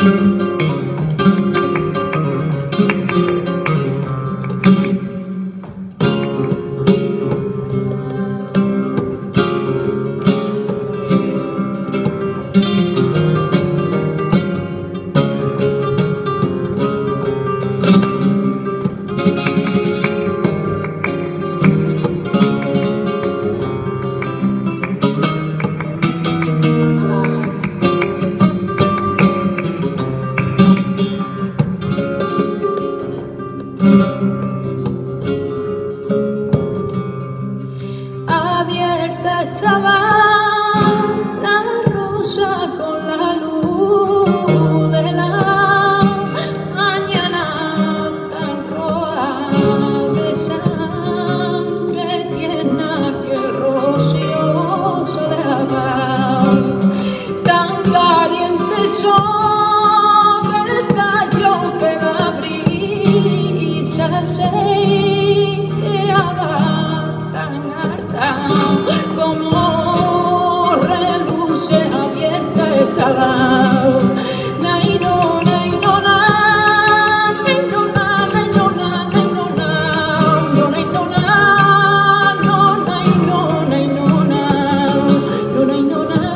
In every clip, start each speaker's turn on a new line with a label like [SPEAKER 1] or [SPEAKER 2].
[SPEAKER 1] Abierta estaba la rosa con la luz de la mañana, tan roja de sangre tierna que el rocío soleaba, tan caliente sobre el tallo que la brisa se creaba, tan harta como reluce abierta estaba. Naino, naino, na, naino, na, naino, na, naino, na, no, naino, na, no, naino, naino, na, no, naino, na,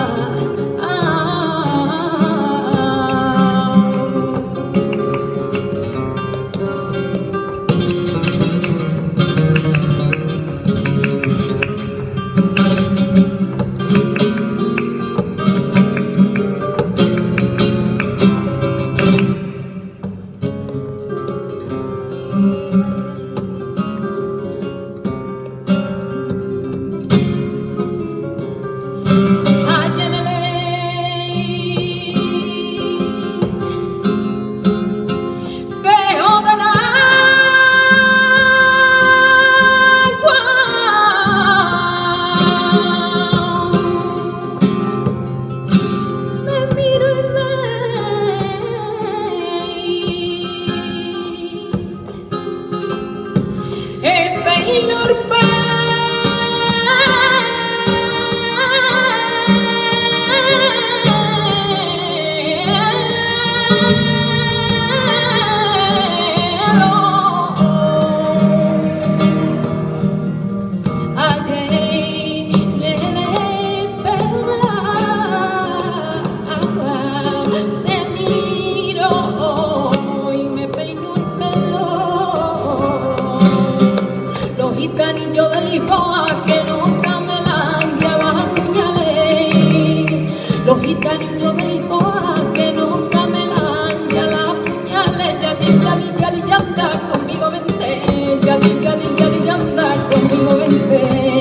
[SPEAKER 1] gitanillo de Lisboa que nunca me la las puñales, los gitanillos de Lisboa que nunca me la las puñales, yali, yali, yali, yanda conmigo vente, yali, yali, yali, yanda conmigo vente.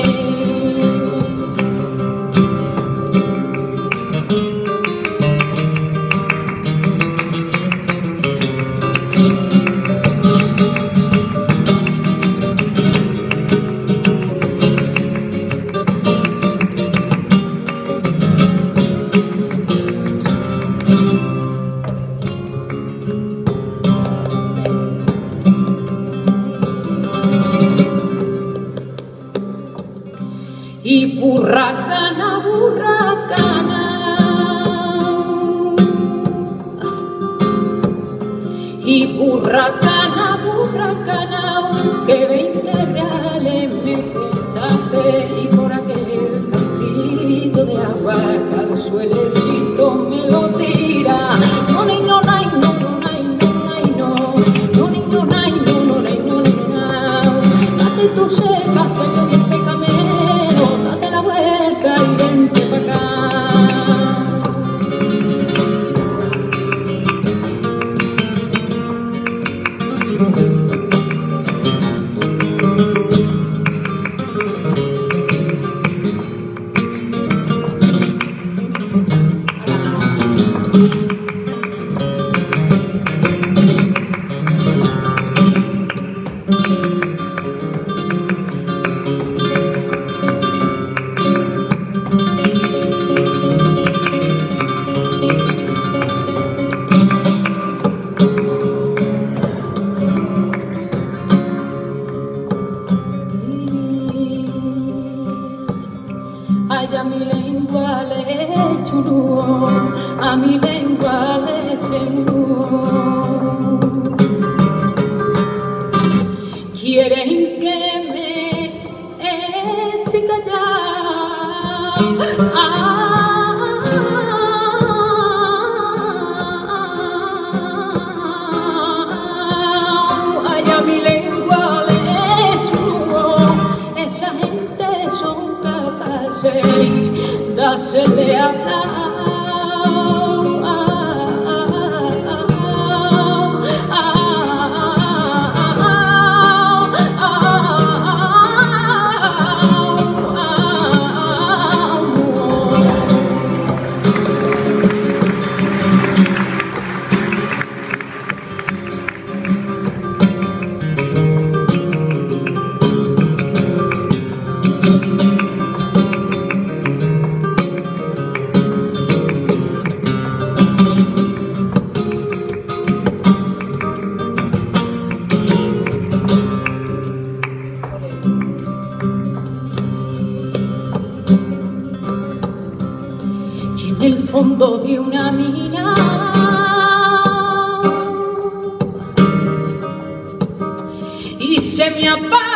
[SPEAKER 1] Y burracana, burracana, y burracana, burracana, que 20 reales me costaste, y por aquel cantillo de agua que al suelecito me lo tira. No, no, no, no, no, no, no, no, no, no, no, date tú sepas que yo bien pecamero, date la vuelta y vente pa' acá. se le ha dado. Y en el fondo de una mina y se me apaga